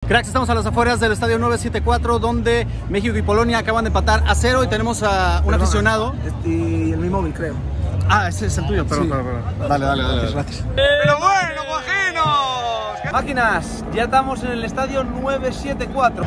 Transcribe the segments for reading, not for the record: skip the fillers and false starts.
Cracks, estamos a las afueras del estadio 974, donde México y Polonia acaban de empatar a 0 y tenemos a un aficionado. Y mi móvil, creo. Ah, ese es el tuyo, perdón, sí. Perdón. Dale. Gracias. ¡Pero bueno, guajinos! Máquinas, ya estamos en el estadio 974.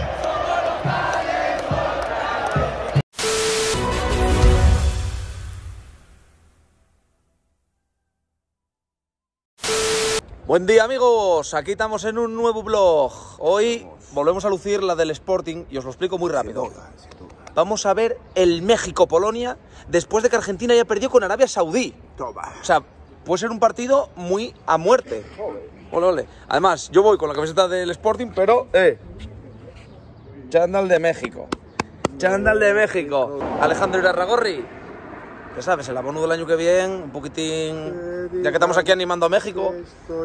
Buen día, amigos, aquí estamos en un nuevo vlog. Hoy volvemos a lucir la del Sporting y os lo explico muy rápido. Vamos a ver el México-Polonia después de que Argentina ya perdió con Arabia Saudí. O sea, puede ser un partido muy a muerte. Ole. Además, yo voy con la camiseta del Sporting, pero chándal de México. Chándal de México. Alejandro Irarragorri, ya sabes, el abono del año que viene, un poquitín. Ya que estamos aquí animando a México,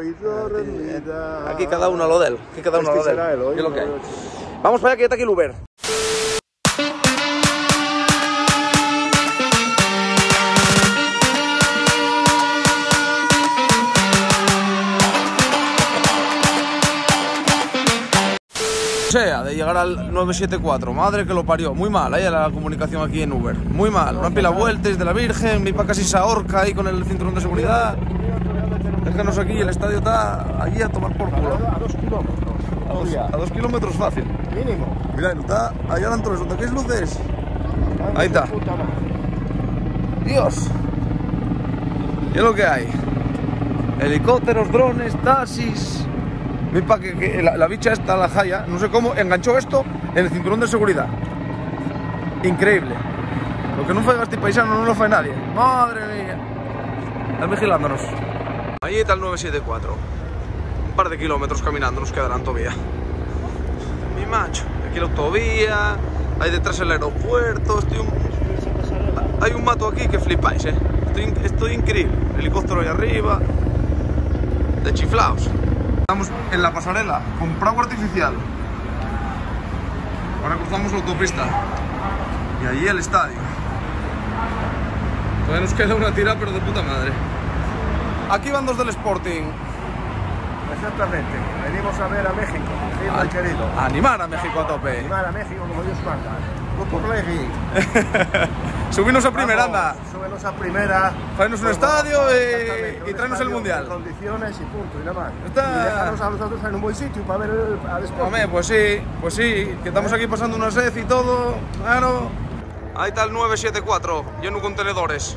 aquí cada uno lo de él. Aquí cada uno lo de él. ¿Qué es lo que hay? Vamos para allá, que ya está aquí el Uber. O sea, de llegar al 974, madre que lo parió, muy mal, ahí la comunicación aquí en Uber, muy mal, una pila vueltas de la Virgen, mi pa casi se ahorca ahí con el cinturón de seguridad. Déjanos aquí, el estadio está allí a tomar por culo. A 2 kilómetros. A 2 kilómetros fácil. Mínimo. Mira, está allá dentro de eso, ¿qué luces? Ahí está. Dios. ¿Y es lo que hay? Helicópteros, drones, taxis. Mi pa que la bicha esta, la Jaya, no sé cómo, enganchó esto en el cinturón de seguridad. Increíble. Lo que no fue este paisano no lo fue nadie. Madre mía. Están vigilándonos. Ahí está el 974. Un par de kilómetros caminando nos quedarán todavía. Mi macho. Aquí la autovía. Hay detrás el aeropuerto. Hay un mato aquí que flipáis, Estoy increíble. Helicóptero ahí arriba. De chiflaos. Estamos en la pasarela, con pragua artificial. Ahora cruzamos la autopista. Y allí el estadio. Todavía nos queda una tira, pero de puta madre. Aquí van dos del Sporting. Exactamente. Venimos a ver a México, al querido. A animar a México a tope. Animar a México como Dios manda. Grupo Legui. Subirnos a primera, anda. Súbenos a primera. Traernos un estadio y traernos el mundial. Condiciones y punto, y nada más. Está... Y dejarnos a nosotros en un buen sitio para ver al Sporting. Hombre, pues sí, que estamos aquí pasando una sed y todo. Claro. Ahí está el 974, lleno de contenedores.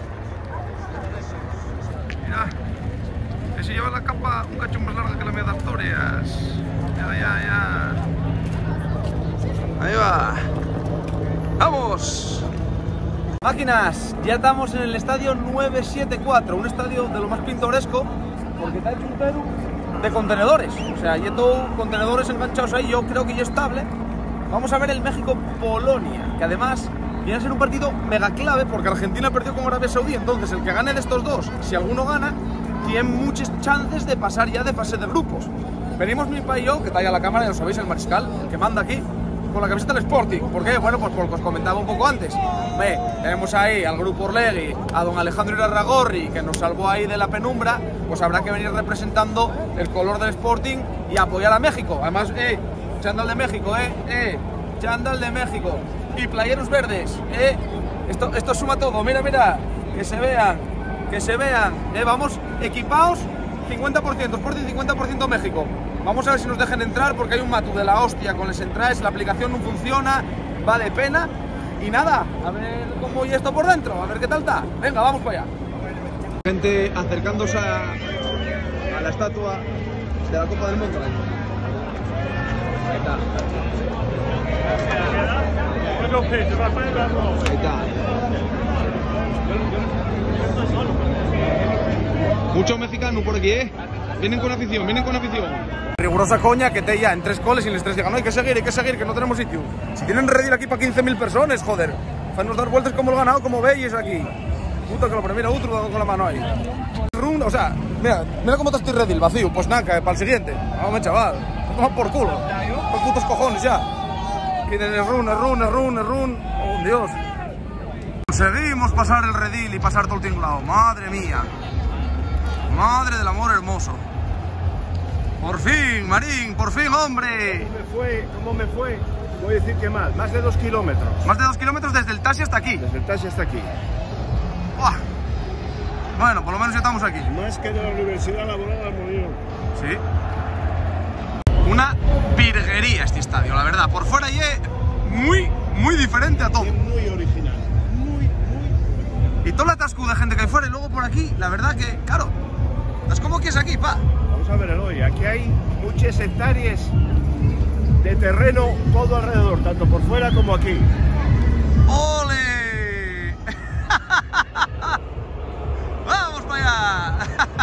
Mira, que se lleva la capa un cacho más larga que la media de Asturias. Ya. Ahí va. ¡Vamos! Máquinas, ya estamos en el estadio 974, un estadio de lo más pintoresco, porque está hecho entero de contenedores. O sea, hay todo contenedores enganchados ahí, yo creo que ya estable. Vamos a ver el México-Polonia, que además viene a ser un partido mega clave, porque Argentina perdió con Arabia Saudí. Entonces, el que gane de estos dos, si alguno gana, tiene muchas chances de pasar ya de fase de grupos. Venimos mi pa y yo, que está allá la cámara, ya lo sabéis, el mariscal, el que manda aquí, con la camiseta del Sporting. ¿Por qué? Bueno, pues porque os comentaba un poco antes. Tenemos ahí al grupo Orlegui, a don Alejandro Irarragorri, que nos salvó ahí de la penumbra. Pues habrá que venir representando el color del Sporting y apoyar a México. Además, chándal de México, chándal de México. Y playeros verdes, Esto suma todo, mira, que se vean, Vamos equipados, 50% Sporting, 50% México. Vamos a ver si nos dejan entrar, porque hay un matu de la hostia con las entradas, la aplicación no funciona, va de pena. Y nada, a ver cómo y esto por dentro, a ver qué tal está. Venga, vamos para allá. Gente acercándose a la estatua de la Copa del Mundo. Ahí está. Ahí está. Mucho mexicano por aquí, Vienen con afición, Rigurosa coña que te ya en 3 coles y en los 3 digan, no, hay que seguir, que no tenemos sitio. Si tienen redil aquí para 15.000 personas, joder. Nos dar vueltas como el ganado, como veis aquí. Puta que lo primero, otro dado con la mano ahí. O sea, mira cómo está este redil, vacío. Pues nada, para el siguiente. Vamos, chaval. Toma por culo. Por putos cojones ya. Quieren el run. Oh, Dios. Conseguimos pasar el redil y pasar todo el tinglado. Madre mía. Madre del amor hermoso. Por fin, Marín, por fin, hombre. ¿Cómo me fue? Voy a decir que más de 2 kilómetros. Más de 2 kilómetros desde el taxi hasta aquí. Desde el taxi hasta aquí. ¡Buah! Bueno, por lo menos ya estamos aquí. Más que de la Universidad Laboral al Molino. Sí. Una virguería este estadio, la verdad. Por fuera y muy diferente a todo. Muy original. Muy. Y todo el atasco de gente que hay fuera y luego por aquí, la verdad que, claro, es como que es aquí, pa. Vamos a ver el hoy. Aquí hay muchas hectáreas de terreno todo alrededor, tanto por fuera como aquí. ¡Ole! ¡Vamos para allá!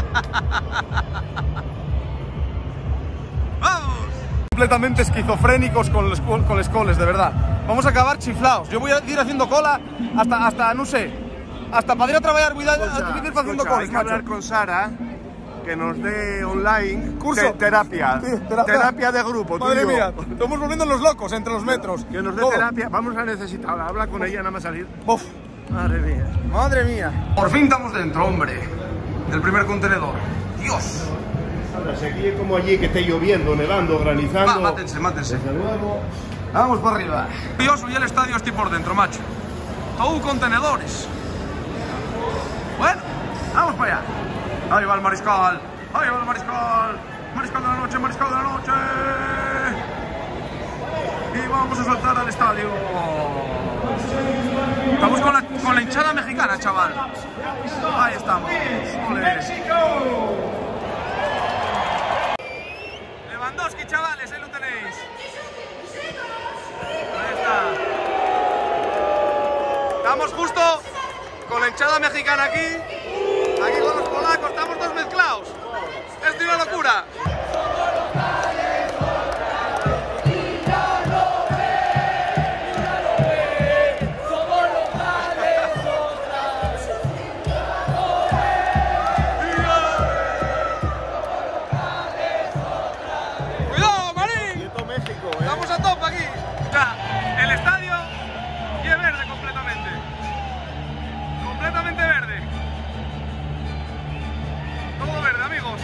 ¡Vamos! Completamente esquizofrénicos con los coles, de verdad. Vamos a acabar chiflados. Yo voy a ir haciendo cola hasta no sé, hasta para ir a trabajar, haciendo colas. Hay que hablar con Sara, que nos dé online curso terapia. Sí, terapia de grupo. Madre mía, estamos volviendo los locos entre los metros. Que nos dé terapia. Vamos a necesitar. Habla con ella nada más salir. Uf. Madre mía. Madre mía. Por fin estamos dentro, hombre. Del primer contenedor. Dios. Seguí como allí que esté lloviendo, nevando, granizando. Va, mátense. Desde luego. Vamos para arriba. Curioso, y el estadio estoy por dentro, macho. Todo contenedores. Bueno, vamos para allá. Ahí va el mariscal. Mariscal de la noche. Y vamos a saltar al estadio. Estamos con la hinchada mexicana, chaval. Ahí estamos. ¡Ole! Lewandowski, chavales, ahí lo tenéis. Ahí está. Estamos justo con la hinchada mexicana aquí. Aquí con los polacos, estamos todos mezclados. Es una locura. ¡Cuidado, Marín! México, Estamos a tope aquí. O sea, el estadio y es verde completamente. Completamente verde. Todo verde, amigos.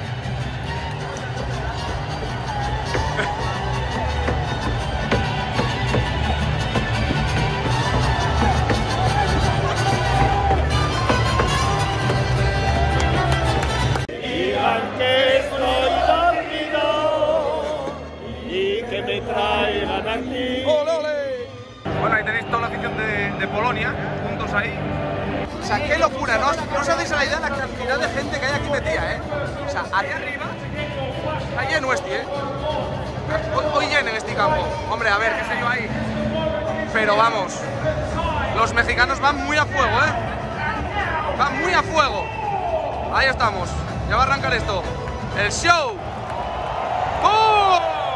Digan que estoy dormido y que me traigan aquí. ¡Ole, ole! Bueno, ahí tenéis toda la afición de Polonia, juntos ahí. O sea, qué locura, no os hacéis la idea de la cantidad de gente que hay aquí metida, ¿eh? O sea, ahí arriba, está lleno ¿eh? Hoy lleno en este campo. Hombre, a ver, qué sé yo ahí. Pero vamos, los mexicanos van muy a fuego, ¿eh? Van muy a fuego. Ahí estamos, ya va a arrancar esto. El show. ¡Bum!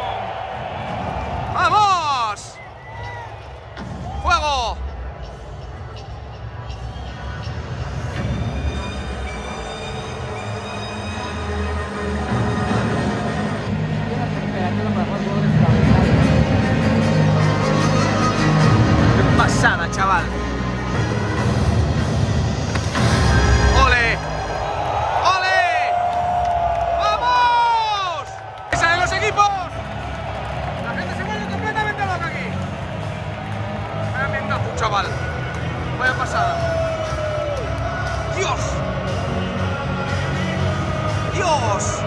¡Vamos! ¡Fuego! ¡Qué pasada, chaval! ¡Ole! ¡Ole! ¡Vamos! ¡Esa de los equipos! La gente se vuelve completamente loca aquí. Vaya ambientazo, chaval. Vaya pasada. ¡Dios! ¡Dios!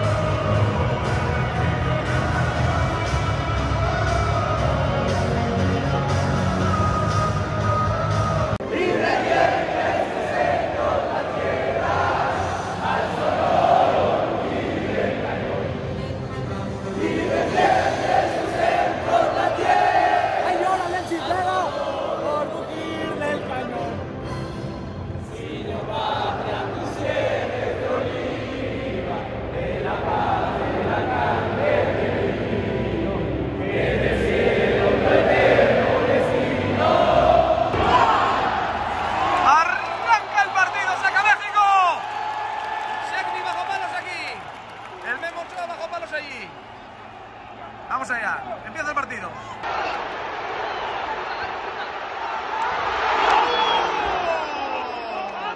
Vamos allá, empieza el partido.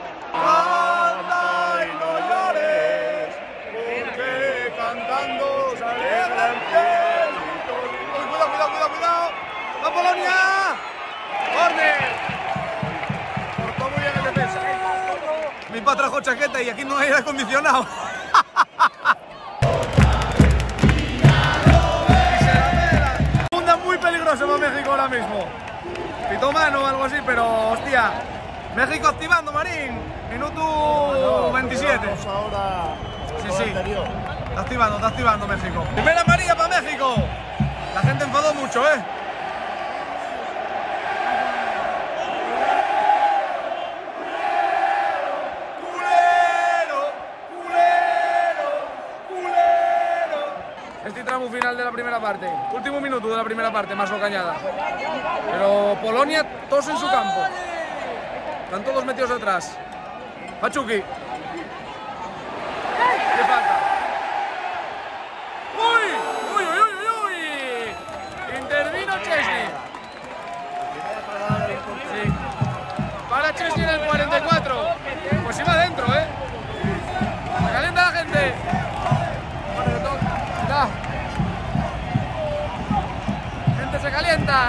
Canta y no llores, porque cantando trajo chaqueta y aquí no hay aire acondicionado. Segunda muy peligrosa para México ahora mismo. Pito mano o algo así, pero hostia. México activando, Marín. Minuto 27. Ahora. Sí, sí. Está activando México. Primera amarilla para México. La gente enfadó mucho, ¿eh? Este tramo final de la primera parte. Último minuto de la primera parte, más lo cañada. Pero Polonia, todos en su campo. Están todos metidos atrás. Pachuki. ¿Qué falta? ¡Uy! ¡Uy, uy, uy, uy! Intervino Chesney. Sí. Para Chesney en el 44. Pues iba adentro, ¿eh? Se calienta la gente. Da. Gente se calienta.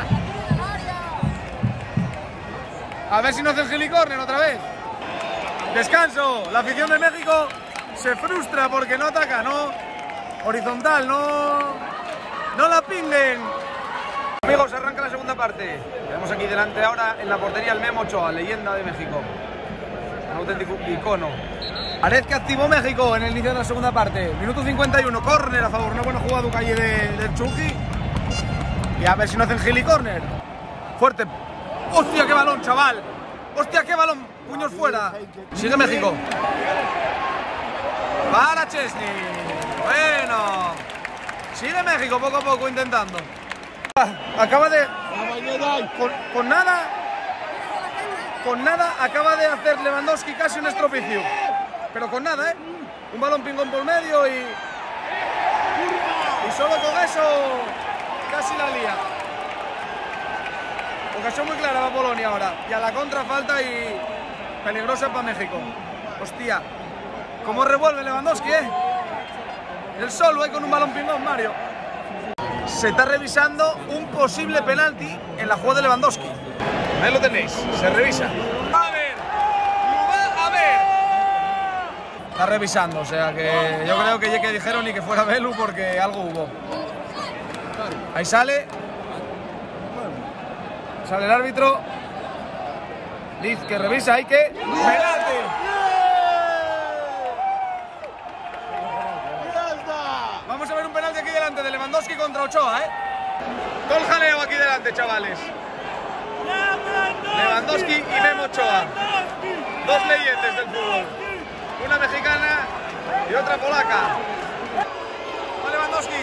A ver si no hacen gilicorner otra vez. Descanso. La afición de México se frustra porque no ataca, no horizontal, no la pinguen. Amigos, arranca la segunda parte. Tenemos aquí delante ahora en la portería el Memo Ochoa, leyenda de México. Un auténtico icono. Ared que activó México en el inicio de la segunda parte. Minuto 51, córner a favor. Una buena jugada calle del Chucky. Y a ver si no hacen gilicorner. Fuerte. ¡Hostia, qué balón, chaval! ¡Hostia, qué balón! Puños fuera. Sigue México. Para Chesney. Bueno. Sigue México poco a poco intentando. Acaba de... Con nada acaba de hacer Lewandowski casi un estropicio. Pero con nada, ¿eh? Un balón pingón por medio y solo con eso casi la lía. Ocasión muy clara para Polonia ahora. Y a la contra falta y peligrosa para México. Hostia. Cómo revuelve Lewandowski, ¿eh? El solo, con un balón pingón, Mario. Se está revisando un posible penalti en la jugada de Lewandowski. Ahí lo tenéis, se revisa. A ver, a ver. Está revisando, o sea que yo creo que dijeron ni que fuera Belu porque algo hubo. Ahí sale. Sale el árbitro. Liz que revisa, hay que... ¡Penalti! Vamos a ver un penalti aquí delante de Lewandowski contra Ochoa, ¿eh? Todo el jaleo aquí delante, chavales. Lewandowski y Memo Ochoa. Dos leyendas del fútbol. Una mexicana y otra polaca. Va Lewandowski.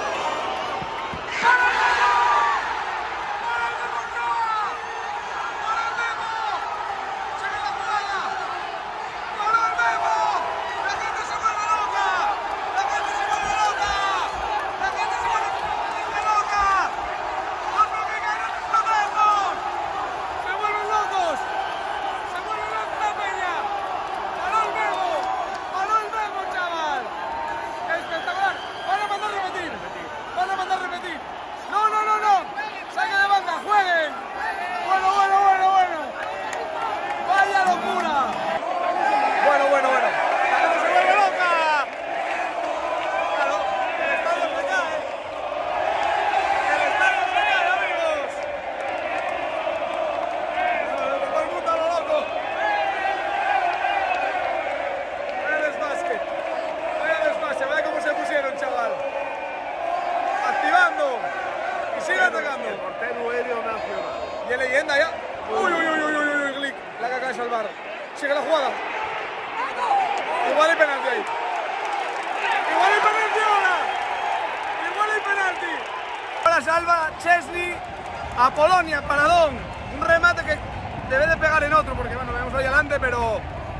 ¡Qué leyenda ya! ¡Uy, uy, uy, uy, uy, uy! Glick, la que acaba de salvar. Sigue la jugada. Igual hay penalti ahí. ¡Igual hay penalti ahora! ¡Igual hay penalti! Ahora salva Chesney a Polonia, paradón. Un remate que debe de pegar en otro, porque bueno, vemos ahí adelante, pero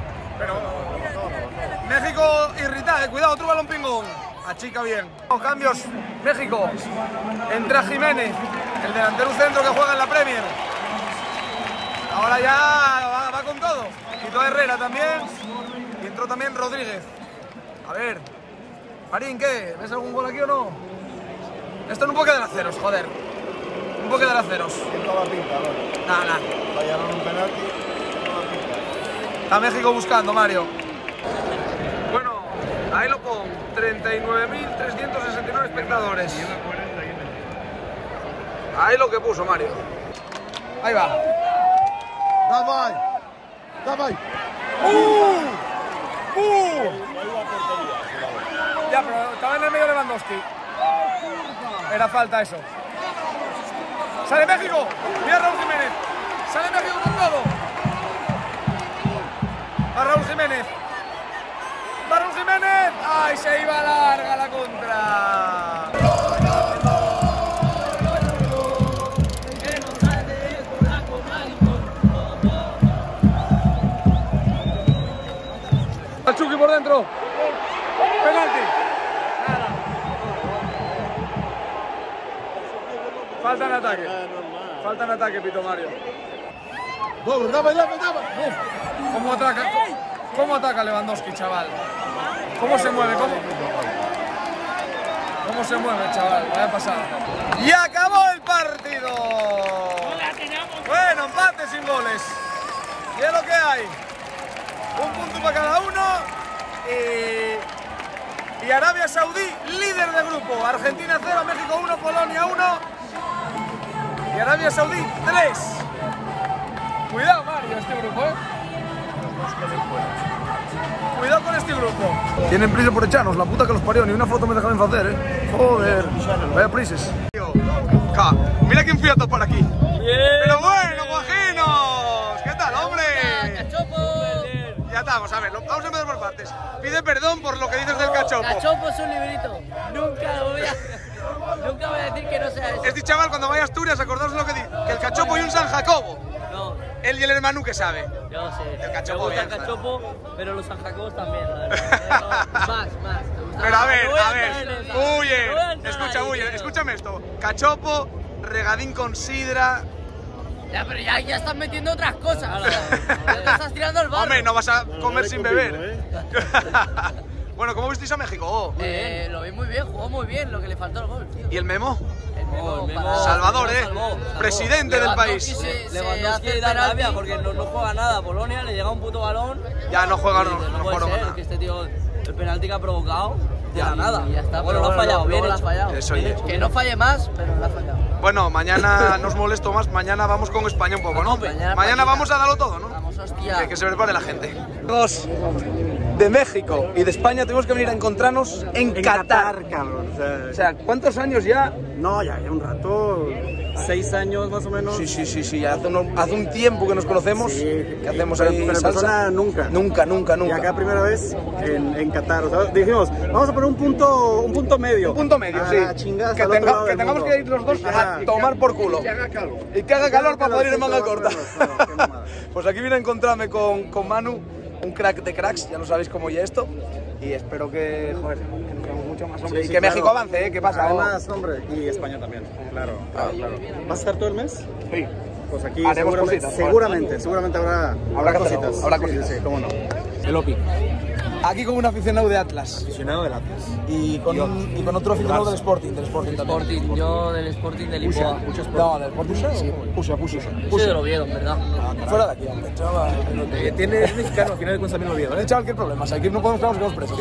México irritado, cuidado, otro balón pingón. Achica bien. Cambios, México. Entra Jiménez, el delantero centro que juega en la Premier. Ahora ya va con todo. Quitó a Herrera también. Y entró también Rodríguez. A ver. Marín, ¿qué? ¿Ves algún gol aquí o no? Esto no puede quedar a ceros, joder. No puede quedar a ceros. Toda la pinta, ¿no? Nada. Fallaron un penalti. Toda la pinta. Está México buscando, Mario. Ahí lo pongo, 39.369 espectadores. Ahí lo que puso Mario. Ahí va. ¡Davai! ¡Davai! Ya, pero estaba en el medio de Lewandowski. Era falta eso. ¡Sale México! ¡Mira a Raúl Jiménez! ¡Sale México con todo! ¡A Raúl Jiménez! ¡Va Raúl Jiménez! ¡Ay, se iba larga la contra! Al Chucky por dentro. Penalti. Falta en ataque. Falta en ataque, Pito Mario. ¿Cómo ataca Lewandowski, chaval? ¿Cómo se mueve? ¿Cómo se mueve, chaval? Vaya pasada. ¡Y acabó el partido! Bueno, empate sin goles. ¿Qué es lo que hay? Un punto para cada uno y Arabia Saudí líder de grupo. Argentina 0, México 1, Polonia 1 y Arabia Saudí 3. Cuidado, Mario, este grupo, Cuidado con este grupo. Tienen prisa por echarnos, la puta que los parió, ni una foto me dejaron hacer, Joder, vaya prises. Mira quién fui a topar aquí. Pero bueno, guajinos, ¿qué tal, hombre? Ya estamos, a ver, vamos a empezar por partes. Pide perdón por lo que dices del cachopo. Cachopo es un librito. Nunca voy a decir que no sea eso. Este chaval, cuando vaya a Asturias, acordaos lo que dice, que el cachopo y un San Jacobo. No. Él y el hermano que sabe. Yo sé. El cachopo me gusta bien, el cachopo, pero los San Jacobos también. Más. Pero a ver, escúchame esto. Cachopo, regadín con sidra. Ya, pero ya estás metiendo otras cosas. Ya te estás tirando al barro. Hombre, no vas a comer sin beber. Bueno, ¿cómo visteis a México? Lo vi muy bien, jugó muy bien, lo que le faltó el gol, tío. ¿Y el Memo? El Memo Salvador, salvó. Presidente del país. Lewandowski da rabia porque no juega nada. Polonia le llega un puto balón. Ya no juega, no puede ser, nada. que este tío, el penalti que ha provocado, ya nada. Ya está, bueno, lo ha fallado, bien hecho. Eso Que no falle más, pero lo ha fallado. Bueno, mañana no os molesto más, mañana vamos con España un poco, ¿no? Mañana vamos a darlo todo, ¿no? Vamos, hostia. Que se prepare la gente. Los de México y de España tuvimos que venir a encontrarnos en Qatar, cabrón. O sea, ¿cuántos años ya? No, ya un rato, 6 años más o menos. Sí, hace un tiempo que nos conocemos. Sí, que hacemos ahí pero salsa. nunca. Nunca. Y acá primera vez en Qatar. O sea, dijimos, vamos a poner un punto medio. Un punto medio, sí. Chingas, que tengamos que ir los dos a tomar por culo. Y que haga calor para poder ir en manga corta. Pues aquí vine a encontrarme con Manu, un crack de cracks, ya lo sabéis cómo ya esto. Y espero que, joder, que nos veamos mucho más, hombre. Sí, y que México claro. avance, ¿Qué pasa? Además, hombre, y España también, claro. ¿Vas a estar todo el mes? Sí. Pues aquí Haremos seguramente habrá cositas. Habrá cositas. Sí, cómo no. El Opi. Aquí con un aficionado de Atlas. Aficionado del Atlas. Y con otro aficionado del Sporting también. Yo del Sporting de Lisboa. No, del Sporting sí. Pusha. Yo de Oviedo, ¿verdad? Fuera de aquí, hombre, chaval. Es mexicano, al final de cuentas también lo Oviedo, Chaval, ¿qué problemas? Aquí no podemos quedarnos presos.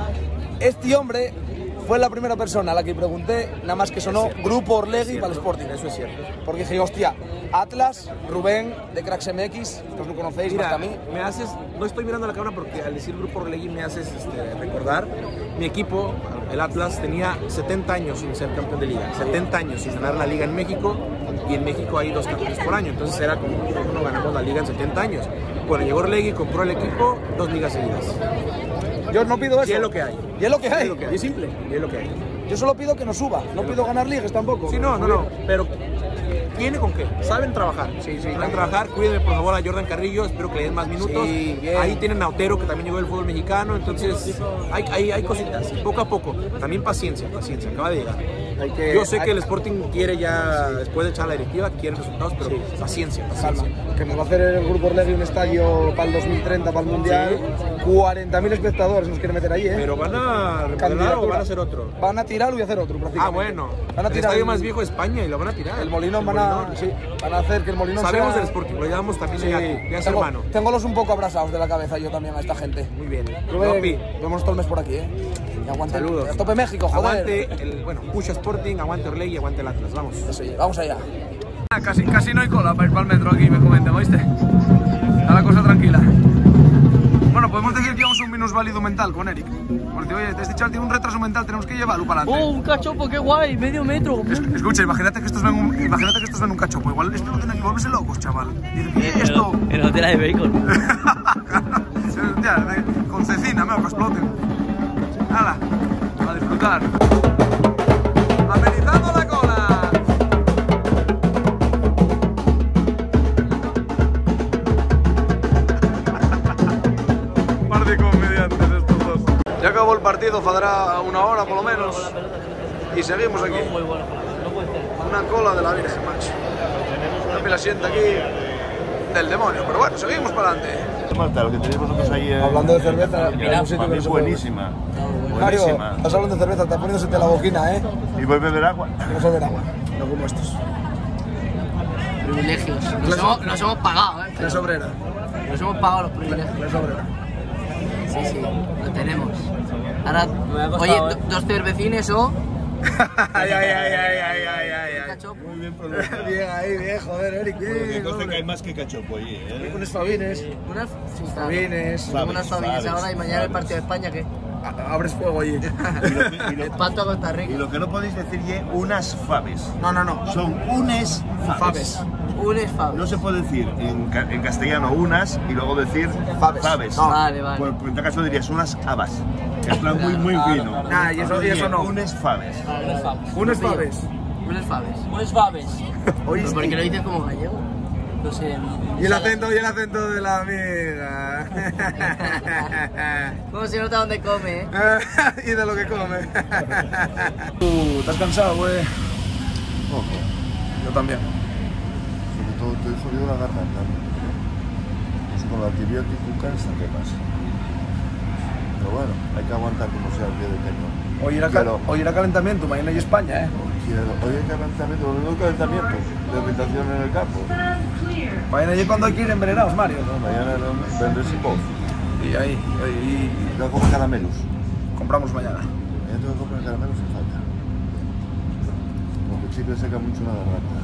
Este hombre fue la primera persona a la que pregunté, nada más que sonó Grupo Orlegui para el Sporting. Eso es cierto. Porque dije, hostia, Atlas, Rubén, de Cracks MX, que os lo conocéis más que a mí. Me haces, no estoy mirando la cámara porque al decir Grupo Orlegui me haces recordar, mi equipo, el Atlas, tenía 70 años sin ser campeón de liga, 70 años sin ganar la liga en México, y en México hay 2 campeones por año, entonces era como no ganamos la liga en 70 años. Bueno, llegó Orlegui, compró el equipo, 2 ligas seguidas. Yo no pido eso. Y es lo que hay. Y es lo que hay. Y es simple, y es lo que hay. Yo solo pido que no suba, no pido ganar ligas tampoco. Sí, no, pero tiene con qué, saben trabajar. Saben trabajar, cuídenme por favor a Jordan Carrillo, espero que le den más minutos. Sí, bien. Ahí tienen a Otero, que también llegó del fútbol mexicano, entonces hay cositas, poco a poco. También paciencia, acaba de llegar. Yo sé que el Sporting quiere ya, después de echar la directiva, quiere resultados, pero paciencia. Calma, que nos va a hacer el Grupo Orlegui un estadio para el 2030, para el Mundial. 40.000 espectadores nos quieren meter ahí, ¿eh? Pero ¿van a remodelar o van a hacer otro? Van a tirarlo y hacer otro, prácticamente. Bueno. Van a El tirar estadio más viejo de España y lo van a tirar. El Molinón van a hacer que el Molinón Sabemos sea... del Sporting, lo llamamos también ya es hermano. Tengo los un poco abrazados de la cabeza yo también a esta gente. Muy bien. Ropi, vemos todo el mes por aquí, ¿eh? Y aguante. Saludos. A tope México, joder. Aguante push Sporting, aguante Orlegui y aguante el Atlas. Vamos. Vamos allá. Casi no hay cola para ir para el metro aquí, me comentan, ¿oíste? Está la cosa tranquila. Bueno, podemos decir que llevamos un minusválido mental con Eric. Porque, oye, este chaval tiene un retraso mental, tenemos que llevarlo para adelante. ¡Oh, un cachopo, qué guay! ¡Medio metro! Escucha, imagínate que estos ven un cachopo. Igual esto no tiene que volverse locos, chaval. Dicen, esto... En la hotela de bacon. Hostia, con cecina, que exploten. ¡Hala! A disfrutar. ¡Amenizando la cola! Par de comediantes estos dos. Ya acabó el partido, faltará una hora por lo menos. Y seguimos aquí. Una cola de la Virgen, macho. También la sienta aquí del demonio, pero bueno, seguimos para adelante. Marta, lo que tenéis vosotros ahí Hablando de cerveza, mira, para mí es buenísima. Mario, Buenísima. estás hablando de cerveza, está poniéndose la boquina, ¿eh? ¿Y voy a beber agua? Vamos a beber agua, no como estos. Privilegios. Los hemos pagado, ¿eh? Clase obrera. Los hemos pagado los privilegios. Clase obrera. Sí, lo tenemos. Ahora, oye, dos cervecines o... Ay. Cachopo. Muy bien Bien ahí, bien, joder, Eric, bien. que hay más que cachopo allí, ¿eh? Unos fabines. Unas... Sí, claro. Fabines. Tengo unas fabines ahora y mañana el partido de España, ¿qué? Abres fuego allí. El pato a Costa Y Rica. lo que no podéis decir ya, unas faves. No. Son unes faves. Unes fabes. No se puede decir en castellano unas y luego decir Faves. No. Vale. Pues en este caso dirías unas habas. Es plan muy fino. Nah, y eso no. Unes faves. Unes fabes. Unos faves. Unes fabes. Unes fabes. Oíste. ¿Por qué lo dices como gallego? No sé. Y el acento de la amiga. ¿Cómo se nota dónde come, eh? Y de lo que come. ¿Estás cansado, güey? Poco. Yo también. Sobre todo estoy jodido la garganta. Eso con el antibiótico cansa, ¿qué pasa? Pero bueno, hay que aguantar como sea el día de cañón. Hoy era calentamiento, mañana hay España, ¿eh? Hoy hay calentamiento, no hay calentamiento de habitación en el campo. Mañana allí cuando hay que ir envenenados, Mario. No, mañana vendré sin voz. Y ahí, Y tengo que comer caramelos. compramos mañana. Mañana tengo que comer caramelos sin falta. Porque el chicle seca mucho la garganta.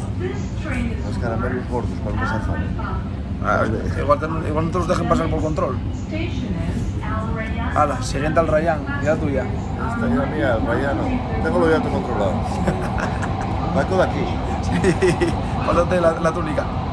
Los caramelos gordos para empezar fame. Igual no te los dejen pasar por control. Hala, siguiente al Rayán, ya tuya. Esta ya mía, el Rayano. Tengo los datos controlados. Vaco de aquí. Pásate la túnica.